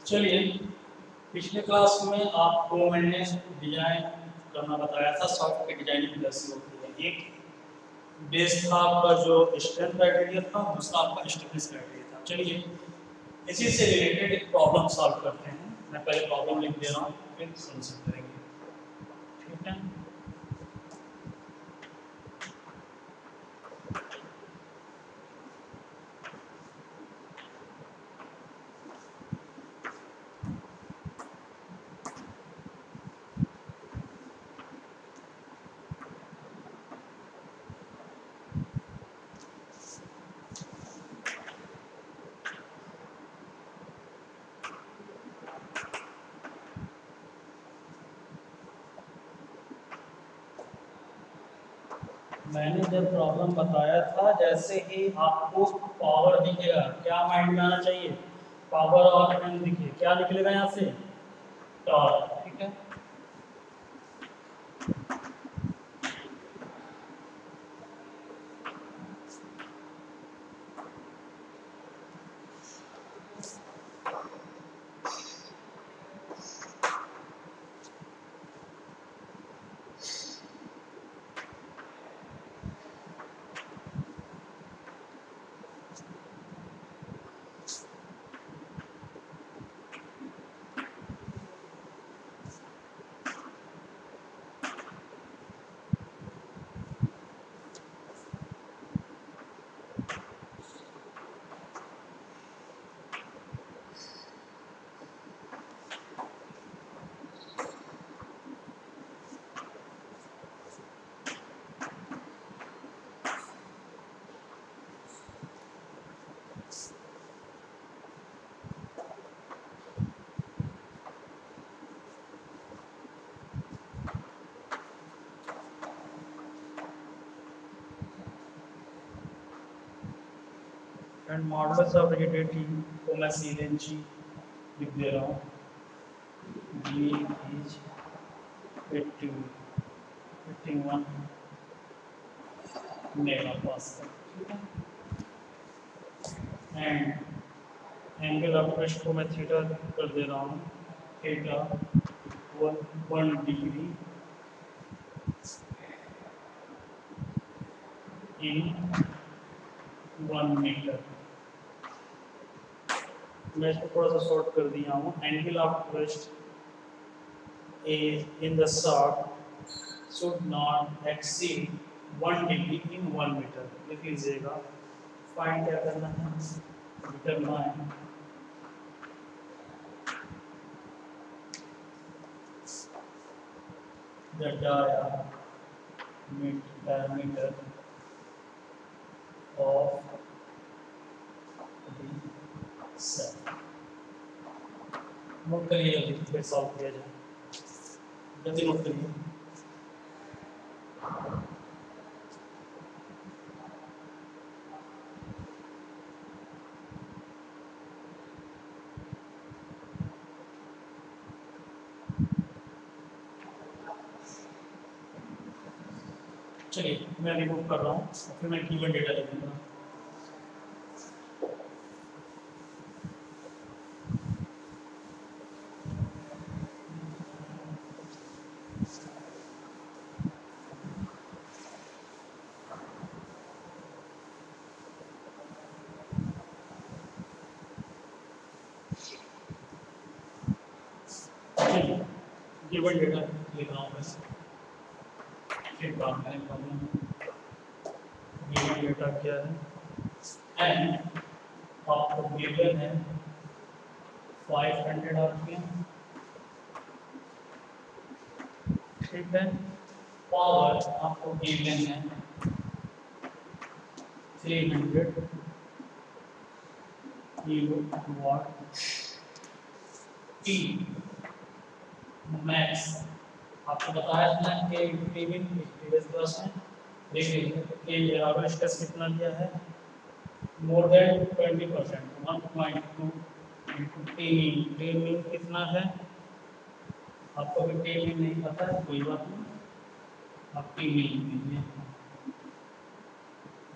चलिए, पिछले क्लास में आपको मैंने डिजाइन करना बताया था। सॉफ्टवेयर डिजाइनिंग कैसे होती है। एक बेस था आपका जो स्ट्रेंथ क्राइटेरिया था, दूसरा आपका स्टिफनेस क्राइटेरिया था। चलिए, इसी से रिलेटेड एक प्रॉब्लम सॉल्व करते हैं। मैं पहले प्रॉब्लम लिख दे रहा हूँ, फिर सॉल्यूशन करेंगे। ठीक है, मैंने जब प्रॉब्लम बताया था, जैसे ही आपको पावर दिखेगा, क्या माइंड में आना चाहिए? पावर और एन दिखे, क्या निकलेगा यहाँ से? टॉर्क। ठीक है, एंड मॉडुलस ऑफ रिजिडिटी को मैं सीधे जी लिख दे रहा हूँ। G is 81 mega pascal. And angle of twist को मैं थीटा कर दे रहा हूँ। Theta 1 degree in 1 metre. मैं इसको थोड़ा सा शॉर्ट कर दिया हूँ। Angle of twist in the shaft should not exceed 1 degree in 1 metre. लिख लीजिएगा। फाइंड क्या करना है? Determine the diameter of the cell। Note करिए जल्दी, फिर सॉल्व किया जाए। जल्दी नोट करिए। चलिए, मैं रिमूव कर रहा हूँ, फिर मैं गिवन डेटा लिख दूंगा। गिवन डेटा लिख रहा हूँ मैं। फिर बात करें प्रॉब्लम। गिवन डेटा क्या है? एंड आपको गिवन है 500 आरपीएम। ठीक है, पावर आपको गिवन है 300 किलोवाट। टी मैक्स आपको बताया था कि टीविन प्रीवियस क्लास में देख लीजिए कि एवरेज स्ट्रेस कितना दिया है? More than 20%। 1.2 into T mean कितना है? आपको भी टी मीन नहीं पता है, कोई बात नहीं, आप टी मीन लीजिए।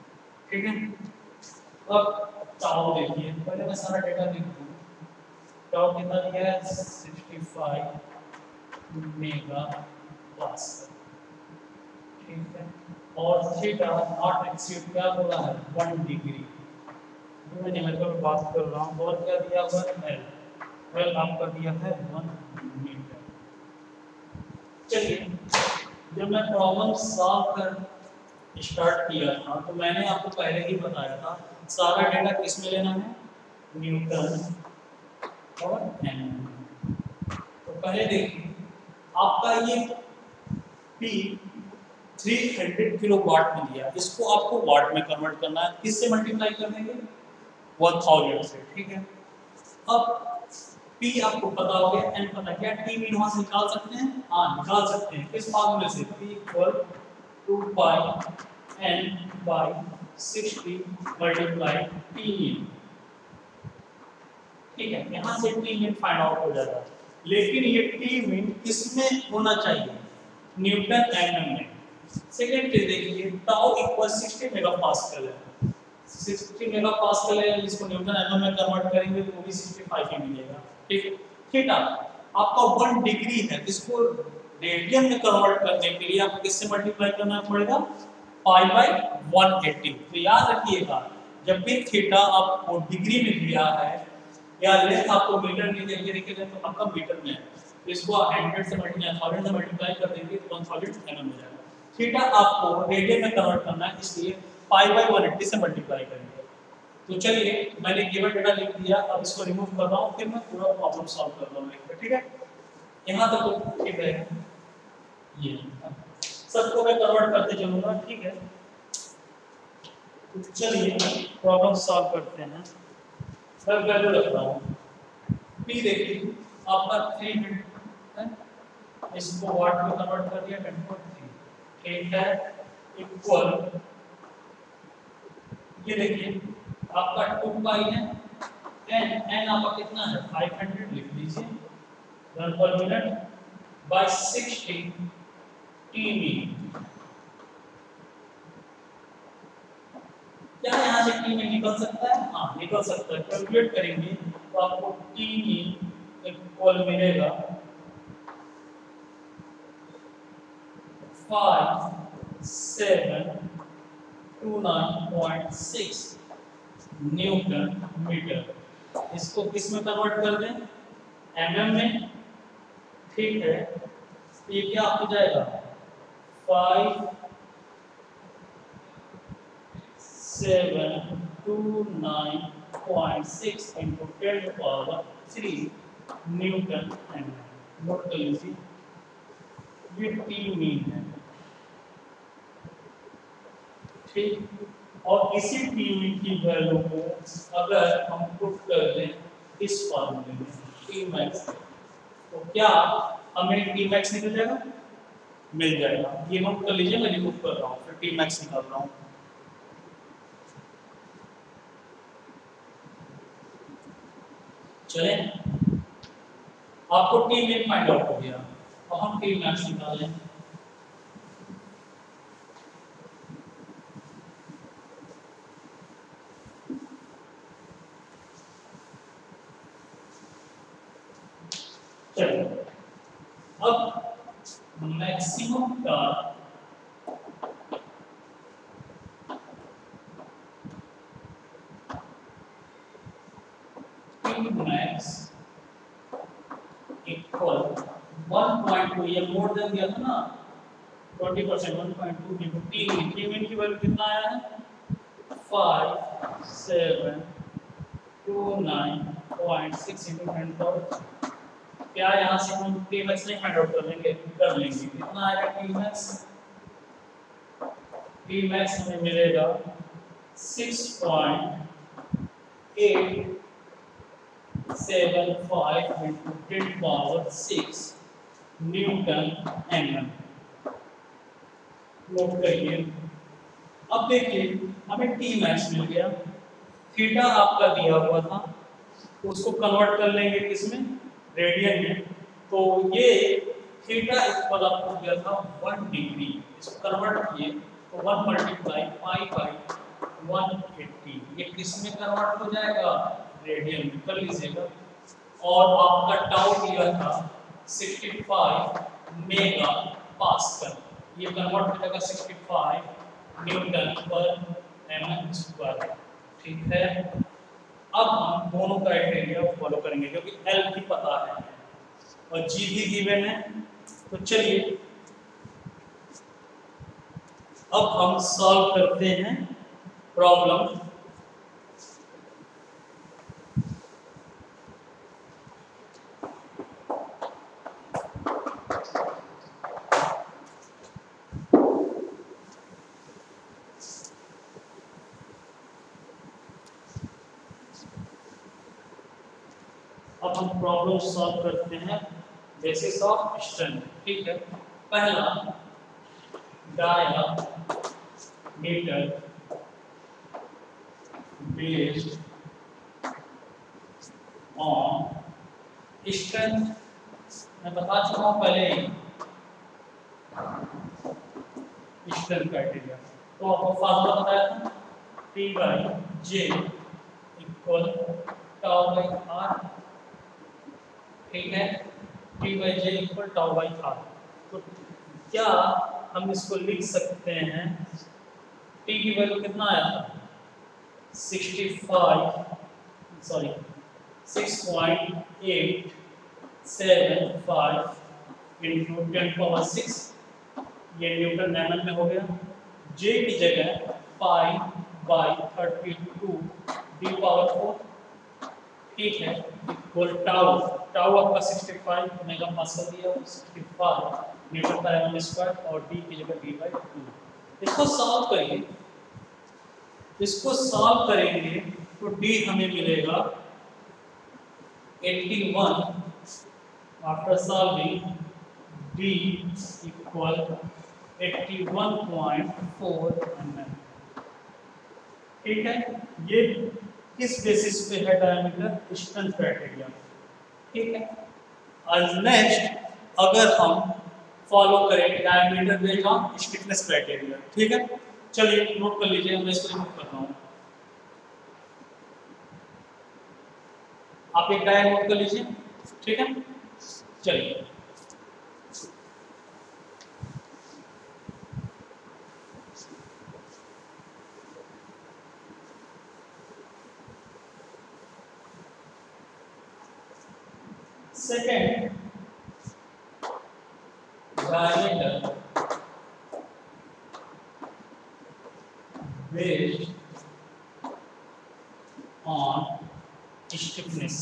ठीक है, अब चाहो देखिए, पहले मैं सारा डेटा लिख दूँ। टाउ कितना दिया है 65 मेगा पास्कल, ठीक है। और थीटा नॉट एक्सीड क्या बोला है 1 डिग्री, मैं न्यूमेरिकल में बात कर रहा हूँ। और क्या दिया हुआ है एल, एल आपका दिया है 1 मीटर। चलिए जब मैं प्रॉब्लम सॉल्व कर स्टार्ट किया था तो मैंने आपको पहले ही बताया था सारा डेटा किस में लेना है, न्यूटन और एनएम। तो पहले देखिए आपका ये P 300 किलोवाट में दिया, इसको आपको वाट में कन्वर्ट करना है। किससे मल्टीप्लाई कर देंगे 1000 से, ठीक है। अब P आपको पता हो गया, N पता, क्या T मीन वहां से निकाल सकते हैं? हाँ निकाल सकते हैं। किस फार्मूले से? P equal 2 pi N by 60 multiply T mean, ठीक है। यहाँ से T मीन फाइंड आउट हो जाएगा, लेकिन ये T मीन किसमें होना चाहिए, न्यूटन एनएम में। सेकेंड चीज देखिए टाउ इक्वल 60 मेगापास्कल है, 60 मेगापास्कल है, इसको न्यूटन एनएम में कन्वर्ट करेंगे तो वो भी 65 ही मिलेगा, ठीक है। थीटा आपका 1 डिग्री है, इसको रेडियन में कन्वर्ट करने के लिए आपको किससे मल्टीप्लाई करना पड़ेगा पाई बाय 180। तो याद रखिएगा जब भी थीटा आपको डिग्री में दिया है या लेंथ आपको मीटर में दिया है तो आपका मीटर में है, इसको 100 से मल्टीप्लाई 1000 से मल्टीप्लाई कर देंगे तो 1000 एनएम हो जाएगा। थीटा आपको रेडियन में कन्वर्ट करना है, इसलिए पाई बाय 180 से मल्टीप्लाई करेंगे। तो चलिए मैंने गिवन डेटा लिख दिया, अब इसको रिमूव कर रहा हूं, फिर मैं पूरा प्रॉब्लम सॉल्व कर रहा हूं, ठीक है। यहां तक तो ठीक है, ये सबको मैं कन्वर्ट करते चलूंगा, ठीक है। तो चलिए प्रॉब्लम सॉल्व करते हैं। मैं वैल्यू रख रहा हूं P देखिए आपका 300 है, इसको वाट में कन्वर्ट कर दिया 10.3, ठीक है, इक्वल ये देखिए आपका 2 पाई है, n आपका कितना है 500 लिख लीजिए, रन पर मिनट बाय 60 t मीन। क्या यहाँ से t मीन निकल सकता है? हाँ निकल सकता है। कैलकुलेट करेंगे तो आपको t मीन इक्वल मिलेगा 5729.6 न्यूटन मीटर। इसको किस में कन्वर्ट कर दें एमएम में, ठीक है। ये क्या हो जाएगा 5729.6 into 10 to power 3 newton mm. Note कर लीजिए ये टी मीन है, ठीक। और इसी टी मीन की वैल्यू को अगर हम पुट कर दें इस फॉर्मूले में टी मैक्स, तो क्या हमें टी मैक्स निकल जाएगा, मिल जाएगा। ये नोट कर लीजिए, मैं रिमूव कर रहा हूँ, फिर टी मैक्स निकाल रहा हूँ। चलें, आपको टी मीन फाइंड आउट हो गया, अब हम टी मैक्स निकालें। चलिए अब मैक्सिमम टॉर्क मैक्स इक्वल 1.2, ये मोर देन दिया था ना 20%, 1.2 into टी मीन की वैल्यू कितना आया है 5729.6 into 10 power। क्या यहाँ से हम टी मैक्स नहीं फाइंड आउट कर लेंगे, कर लेंगे। कितना आएगा टी मैक्स? टी मैक्स हमें मिलेगा 6.875 into 10 power 6 newton NM. Note करिए। अब देखिए हमें टी मैक्स मिल गया, थीटा आपका दिया हुआ था, उसको कन्वर्ट कर लेंगे किसमें रेडियन में। तो ये थीटा इक्वल आपको दिया था 1 डिग्री, इसको कन्वर्ट किए तो 1 मल्टीप्लाई पाई बाई 180, ये किस में कन्वर्ट हो जाएगा रेडियन में, कर लीजिएगा। और आपका टाउ दिया था 65 मेगा पास्कल। ये कन्वर्ट हो जाएगा 65 न्यूटन पर एम स्क्वायर। ठीक है, अब हम दोनों क्राइटेरिया फॉलो करेंगे क्योंकि एल भी पता है और जी भी गिवन है। तो चलिए अब हम सॉल्व करते हैं प्रॉब्लम। अब हम प्रॉब्लम सॉल्व करते हैं बेसिस ऑफ स्ट्रेंथ। ठीक है, पहला डायामीटर बेस्ड ऑन स्ट्रेंथ। मैं बता चुका हूं पहले ही स्ट्रेंथ क्राइटेरिया। तो आपको फार्मूला बताया था T by J equal tau by R. ठीक है, T by J equal tau by R. तो क्या हम इसको लिख सकते हैं, T की वैल्यू कितना आया था 6.875 इंटू 10⁻6, ये न्यूटन एमएम में हो गया। जे की जगह पाई बाई 32 डी पावर 4। ठीक है, इक्वल टाउ, टाउ आपका 65 मेगा पास्कल दिया, 65 न्यूटन पर एमएम स्क्वायर और डी की जगह डी बाई 2। इसको सॉल्व करिए, इसको सॉल्व करेंगे तो डी हमें मिलेगा 81 after solving D equal 81.4 mm। ठीक है, ये किस बेसिस पे है डायमीटर, स्ट्रेंथ क्राइटेरिया। ठीक है, और नेक्स्ट अगर हम फॉलो करें diameter based on stiffness criteria. ठीक है, चलिए नोट कर लीजिए, मैं इसको नोट कर रहा हूं। आप एक डायग्राम नोट कर लीजिए। ठीक है, चलिए second diameter based on stiffness.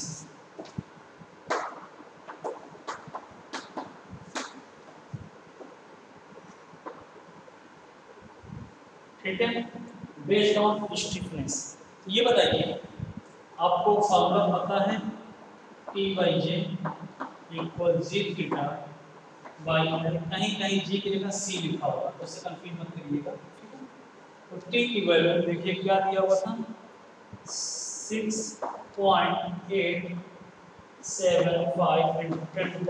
ठीक है, बेस्ड ऑन स्टिफनेस। ये बताइए आपको फॉर्मूला पता है T by J equal G theta by L. कहीं कहीं जी की जगह सी लिखा होगा तो उससे कंफ्यूज मत करिएगा। तो T की वैल्यू देखिए क्या दिया हुआ था 6.875 into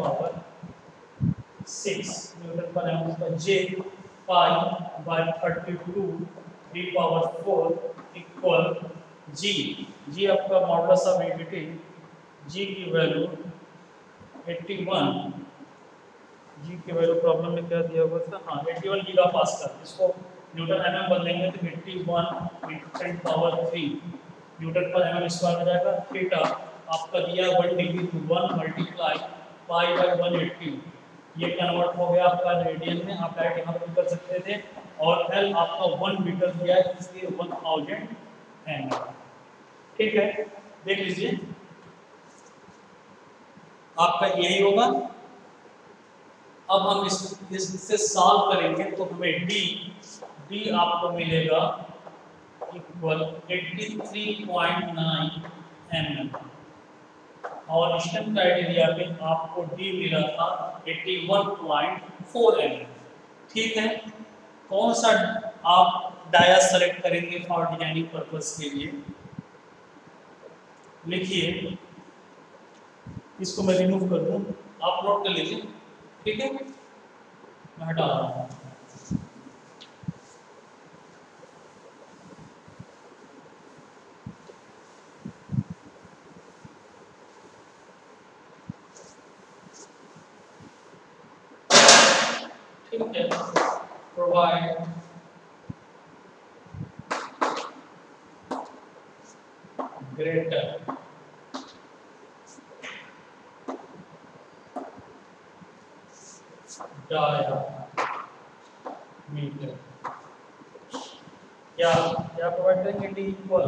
10⁻6 न्यूटन पर एम पर J pi by 32 D power 4 equal G. G आपका मॉडुलस ऑफ यूनिटी, जी की वैल्यू 81, जी की वैल्यू प्रॉब्लम में क्या दिया हुआ था, हाँ 81 गीगा पास्कल। इसको न्यूटन एमएम बदलेंगे तो 81 into 10⁻3 न्यूटन पर एमएम स्क्वायर हो जाएगा। थीटा आपका दिया 1 degree to 1 multiply pi by 180, ये कन्वर्ट हो गया आपका रेडियन में। आप डायरेक्ट यहाँ पर कर सकते थे। और एल आपका 1 मीटर दिया है इसलिए 1000 एम। ठीक है, देख लीजिए आपका यही होगा। अब हम इससे सॉल्व करेंगे तो हमें डी आपको मिलेगा इक्वल 83.9 mm और स्टेम क्राइटेरिया में आपको डी मिला था 81.4 mm। ठीक है, कौन सा आप डाया सेलेक्ट करेंगे फॉर डिजाइनिंग पर्पस के लिए, लिखिए। इसको मैं रिमूव कर दूं, आप नोट कर लीजिए। ठीक है, मैं हटा रहा हूं। ठीक है, प्रोवाइड ग्रेटर डायामीटर, क्या क्या प्रोवाइड करेंगे, डी इक्वल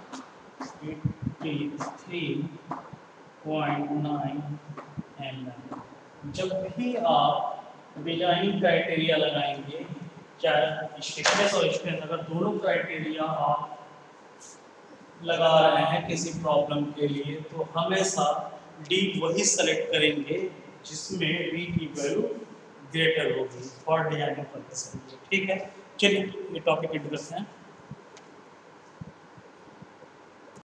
83.9 mm। जब भी आप डिजाइन क्राइटेरिया लगाएंगे, चाहे स्टिफनेस और स्ट्रेंथ, अगर दोनों क्राइटेरिया आप लगा रहे हैं किसी प्रॉब्लम के लिए, तो हमेशा डी वही सेलेक्ट करेंगे जिसमें डी की वैल्यू ग्रेटर होगी फॉर डिजाइनिंग पर्पस। ठीक है, चलिए ये टॉपिक इंटरेस्ट है।